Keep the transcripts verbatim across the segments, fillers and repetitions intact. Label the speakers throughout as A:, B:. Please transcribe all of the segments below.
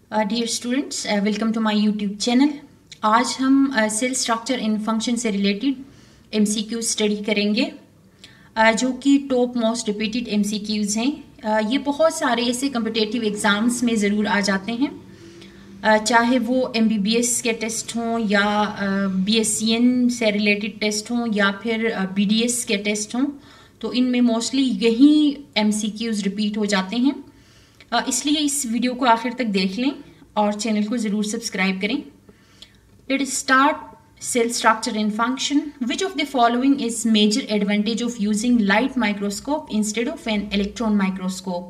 A: Dear students, welcome to my YouTube channel. आज हम cell structure in function से related MCQ study करेंगे, uh, जो कि टॉप मोस्ट रिपीटेड एमसीक्यूज हैं। uh, ये बहुत सारे ऐसे कम्पिटेटिव एग्जाम्स में ज़रूर आ जाते हैं, uh, चाहे वो एमबीबीएस के टेस्ट हों या बीएससीएन से रिलेटेड टेस्ट हों या फिर बीडीएस के टेस्ट हों, तो इनमें मोस्टली यही एमसीक्यूज रिपीट हो जाते हैं। इसलिए इस वीडियो को आखिर तक देख लें और चैनल को ज़रूर सब्सक्राइब करें। Let us start cell structure in function. Which of the following is major advantage of using light microscope instead of an electron microscope.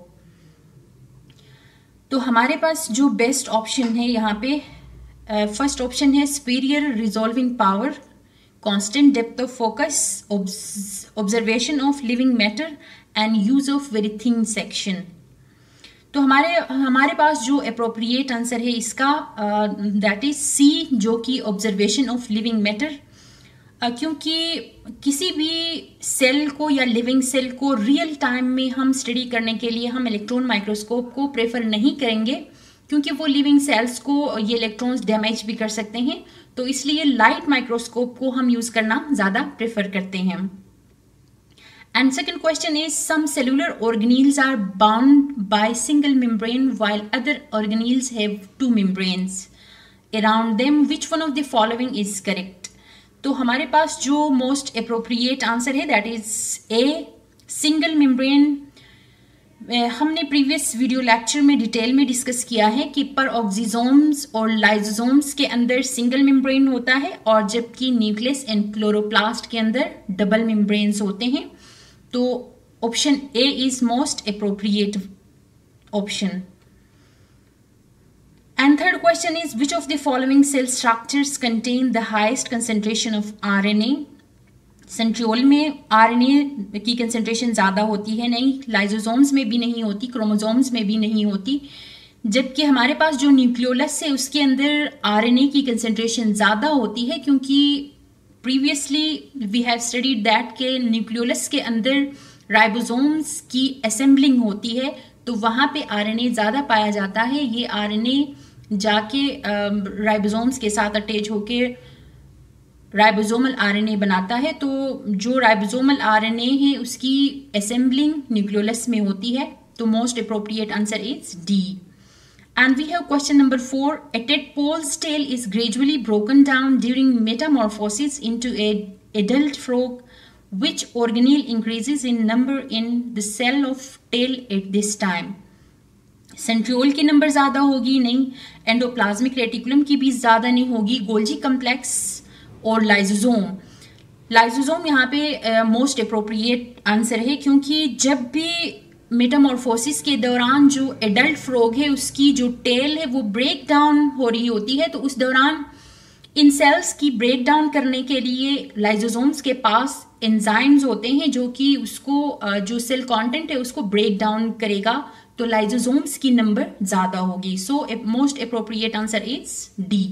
A: तो हमारे पास जो बेस्ट ऑप्शन है यहाँ पे, फर्स्ट uh, ऑप्शन है superior resolving power, constant depth of focus, observation of living matter and use of very thin section. तो हमारे हमारे पास जो अप्रोप्रिएट आंसर है इसका दैट इज सी, जो कि ऑब्जर्वेशन ऑफ लिविंग मैटर, क्योंकि किसी भी सेल को या लिविंग सेल को रियल टाइम में हम स्टडी करने के लिए हम इलेक्ट्रॉन माइक्रोस्कोप को प्रेफर नहीं करेंगे, क्योंकि वो लिविंग सेल्स को ये इलेक्ट्रॉन्स डैमेज भी कर सकते हैं। तो इसलिए लाइट माइक्रोस्कोप को हम यूज करना ज़्यादा प्रेफर करते हैं। And second question is, some cellular organelles are bound by single membrane while other organelles have two membranes around them. Which one of the following is correct? तो हमारे पास जो most appropriate answer है that is A, single membrane। हमने previous video lecture में detail में discuss किया है कि पर ऑक्सीजोम्स और लाइजोसोम्स के अंदर सिंगल मेम्ब्रेन होता है और जबकि न्यूक्लियस एंड क्लोरोप्लास्ट के अंदर डबल मेम्ब्रेन्स होते हैं। तो option A is most appropriate option. And third question is, which of the following cell structures contain the highest concentration of RNA. Centriole में आरएनए की कंसेंट्रेशन ज्यादा होती है, नहीं लाइजोसोम्स में भी नहीं होती, क्रोमोसोम्स में भी नहीं होती, जबकि हमारे पास जो न्यूक्लियोलस है उसके अंदर आरएनए की कंसेंट्रेशन ज्यादा होती है, क्योंकि previously we have studied that के न्यूक्लियोलस के अंदर राइबोसोम्स की असेंबलिंग होती है, तो वहां पे आरएनए ज्यादा पाया जाता है। ये आरएनए जाके राइबोसोम्स के साथ अटैच होके राइबोसोमल आरएनए बनाता है। तो जो राइबोसोमल आरएनए है उसकी असेंबलिंग न्यूक्लियोलस में होती है। तो most appropriate answer is D. And we have question number four. A tadpole's tail is gradually broken down during metamorphosis into a adult frog. Which organelle increases in number in the cell of tail at this time? Centriole की number ज्यादा होगी नहीं, endoplasmic reticulum की भी ज्यादा नहीं होगी, Golgi complex और लाइजोसोम। लाइजोसोम यहाँ पे मोस्ट अप्रोप्रिएट आंसर है, क्योंकि जब भी मेटामॉर्फोसिस के दौरान जो एडल्ट फ्रॉग है उसकी जो टेल है वो ब्रेक डाउन हो रही होती है, तो उस दौरान इन सेल्स की ब्रेक डाउन करने के लिए लाइजोसोम्स के पास एंजाइम्स होते हैं जो कि उसको जो सेल कंटेंट है उसको ब्रेक डाउन करेगा। तो लाइजोसोम्स की नंबर ज्यादा होगी। So most appropriate answer is D.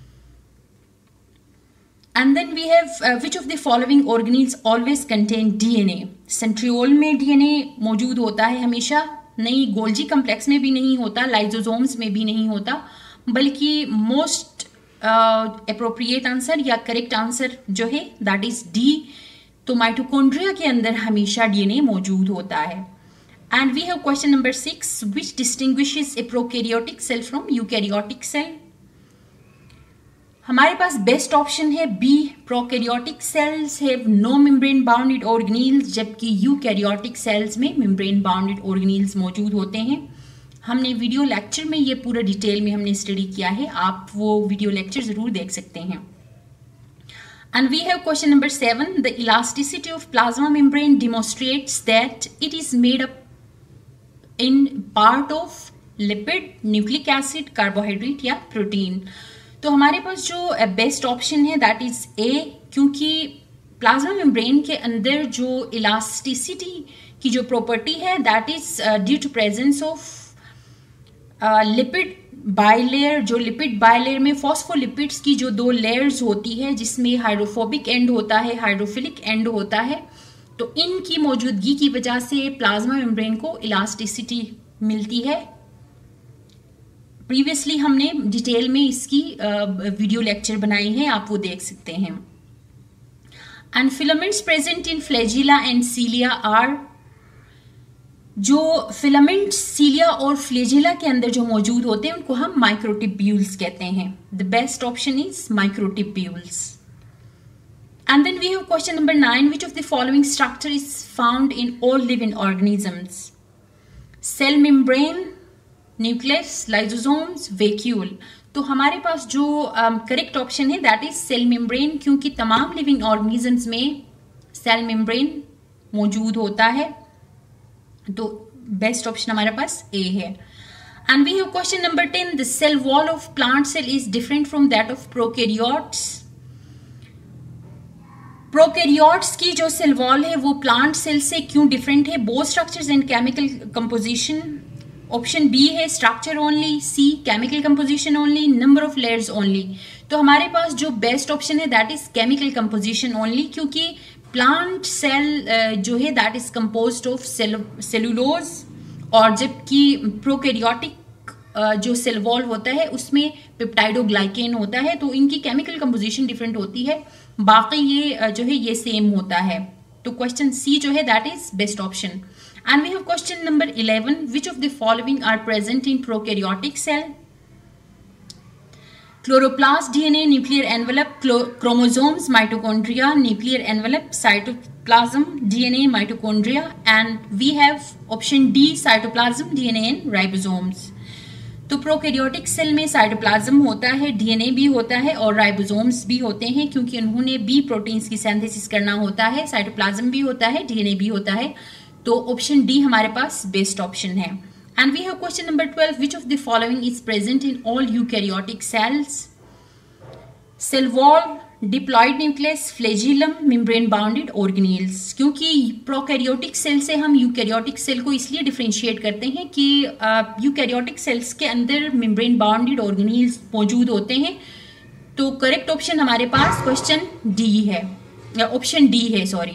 A: And then we have uh, which of the following organelles always contain D N A? Centriole में डीएनए मौजूद होता है हमेशा, नहीं गोल्जी कम्प्लेक्स में भी नहीं होता, लाइजोसोम्स में भी नहीं होता, बल्कि मोस्ट अप्रोप्रिएट आंसर या करेक्ट आंसर जो है दैट इज डी। तो माइटोकॉन्ड्रिया के अंदर हमेशा डीएनए मौजूद होता है। And we have question number six, which distinguishes a prokaryotic cell from eukaryotic cell. हमारे पास बेस्ट ऑप्शन है B, prokaryotic cells have no membrane bounded organelles, जबकि यूकैरियोटिक सेल्स में मेम्ब्रेन बाउंडेड ऑर्गेनील्स मौजूद होते हैं। हमने वीडियो लेक्चर में ये पूरा डिटेल में हमने स्टडी किया है, आप वो वीडियो लेक्चर जरूर देख सकते हैं। And we have question number seven, the elasticity of plasma membrane demonstrates that it is made up in part of lipid, nucleic acid, carbohydrate या प्रोटीन। तो हमारे पास जो बेस्ट ऑप्शन है दैट इज ए, क्योंकि प्लाज्मा मेम्ब्रेन के अंदर जो इलास्टिसिटी की जो प्रॉपर्टी है that is due to presence of lipid bilayer. जो लिपिड बाइलेयर में फॉस्फोलिपिड्स की जो दो लेयर्स होती है, जिसमें हाइड्रोफोबिक एंड होता है, हाइड्रोफिलिक एंड होता है, तो इनकी मौजूदगी की वजह से प्लाज्मा मेम्ब्रेन को इलास्टिसिटी मिलती है। प्रीवियसली हमने डिटेल में इसकी वीडियो लेक्चर बनाए हैं, आप वो देख सकते हैं। And filaments present in flagella and cilia are, जो फिलामेंट्स सीलिया और फ्लैजिला के अंदर जो मौजूद होते हैं उनको हम माइक्रोटिब्यूल्स कहते हैं। The best option is microtubules. And then we have question number nine. Which of the following structure is found in all living organisms? Cell membrane, nucleus, lysosomes, vacuole. तो हमारे पास जो करेक्ट um, ऑप्शन है that is cell membrane, क्योंकि तमाम living organisms में cell membrane मौजूद होता है। तो बेस्ट ऑप्शन हमारे पास ए है। And we have question number ten. The cell wall of plant cell is different from that of prokaryotes. Prokaryotes की जो सेल वॉल है वो प्लांट सेल से क्यों डिफरेंट है? Both structures and chemical composition. Option B है structure only, C chemical composition only, number of layers only. तो हमारे पास जो बेस्ट ऑप्शन है that is chemical composition only, क्योंकि प्लांट सेल जो है that is composed of cellulose, और जबकि प्रोकैरियोटिक जो सेल वॉल होता है उसमें पेप्टाइडोग्लाइकेन होता है, तो इनकी केमिकल कंपोजिशन डिफरेंट होती है। बाकी ये जो है ये सेम होता है। तो क्वेश्चन सी जो है that is best option. And we have question number eleven. Which of the following are present in prokaryotic cell? Chloroplast, DNA, nuclear envelope, chromosomes, mitochondria, nuclear envelope, cytoplasm, DNA, mitochondria, and we have option D cytoplasm, DNA and ribosomes. तो prokaryotic cell में cytoplasm होता है, DNA भी होता है और ribosomes भी होते हैं, क्योंकि उन्होंने बी प्रोटीन्स की सिंथेसिस करना होता है। साइटोप्लाज्म भी होता है, डीएनए भी होता है। तो ऑप्शन डी हमारे पास बेस्ट ऑप्शन है। And we have question number twelve. Which of the following is present in all eukaryotic cells? Cell wall, diploid nucleus, flagellum, membrane bounded organelles. क्योंकि प्रोकैरियोटिक सेल से हम यूकैरियोटिक सेल को इसलिए differentiate करते हैं कि eukaryotic cells के अंदर मेम्ब्रेन बाउंडेड ऑर्गेनेल्स मौजूद होते हैं। तो करेक्ट ऑप्शन हमारे पास क्वेश्चन डी है, ऑप्शन डी है, sorry.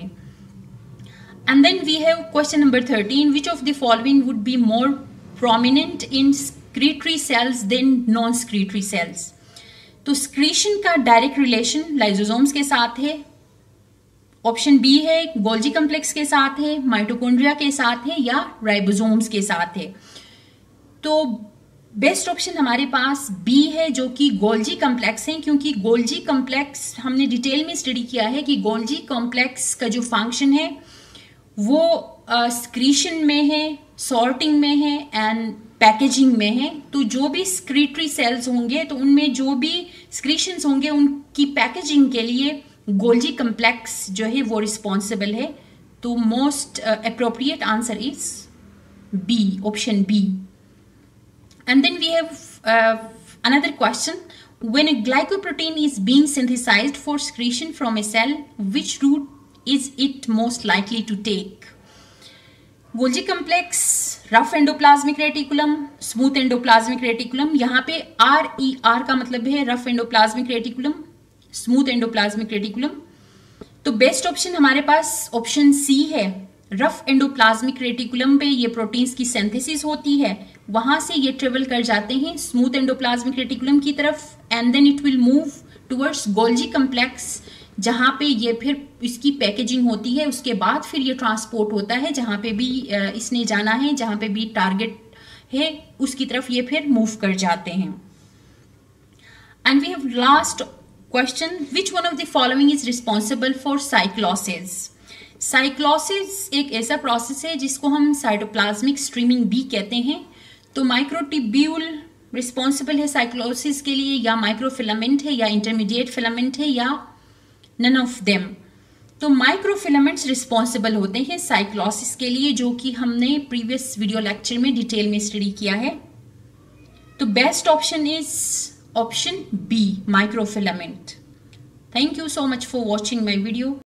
A: And then we have question number thirteen. Which of the following would be more prominent in secretory cells than non secretory cells? तो secretion का डायरेक्ट रिलेशन लाइसोसोम्स के साथ है। Option B है Golgi complex के साथ है, mitochondria के साथ है, या राइबोसोम्स के साथ है। तो बेस्ट ऑप्शन हमारे पास बी है, जो कि गोल्जी कॉम्प्लेक्स है, क्योंकि गोल्जी कॉम्प्लेक्स हमने डिटेल में स्टडी किया है कि गोल्जी कॉम्प्लेक्स का जो फंक्शन है वो स्क्रीशन में है, सॉर्टिंग में है एंड पैकेजिंग में है। तो जो भी स्क्रीटरी सेल्स होंगे तो उनमें जो भी स्क्रीशंस होंगे उनकी पैकेजिंग के लिए गोल्जी कॉम्प्लेक्स जो है वो रिस्पॉन्सिबल है। तो most appropriate answer is B, option B. And then we have another question. When a glycoprotein is being synthesized for secretion from a cell, which route is it most likely to take? Golgi complex, rough endoplasmic reticulum, smooth endoplasmic reticulum. यहाँ पे R E R का मतलब है rough endoplasmic reticulum, smooth endoplasmic reticulum. तो best option हमारे पास option C है। Rough endoplasmic reticulum पे ये प्रोटीन्स की सिंथेसिस होती है, वहां से ये ट्रेवल कर जाते हैं स्मूथ एंडोप्लाज्मिक रेटिकुलम की तरफ, and then it will move towards Golgi complex, जहां पे ये फिर इसकी पैकेजिंग होती है। उसके बाद फिर ये ट्रांसपोर्ट होता है जहां पे भी इसने जाना है, जहां पे भी टारगेट है उसकी तरफ ये फिर मूव कर जाते हैं। And we have last question. Which one of the following is responsible for cyclosis? Cyclosis एक ऐसा प्रोसेस है जिसको हम साइटोप्लाज्मिक स्ट्रीमिंग भी कहते हैं। तो माइक्रोट्यूब्यूल रिस्पॉन्सिबल है साइक्लोसिस के लिए, या माइक्रोफिलामेंट है, या इंटरमीडिएट फिलामेंट है, या नन ऑफ देम। तो माइक्रोफिलामेंट्स रिस्पॉन्सिबल होते हैं साइक्लोसिस के लिए, जो कि हमने प्रीवियस वीडियो लेक्चर में डिटेल में स्टडी किया है। तो best option is option B, microfilament. Thank you so much for watching my video.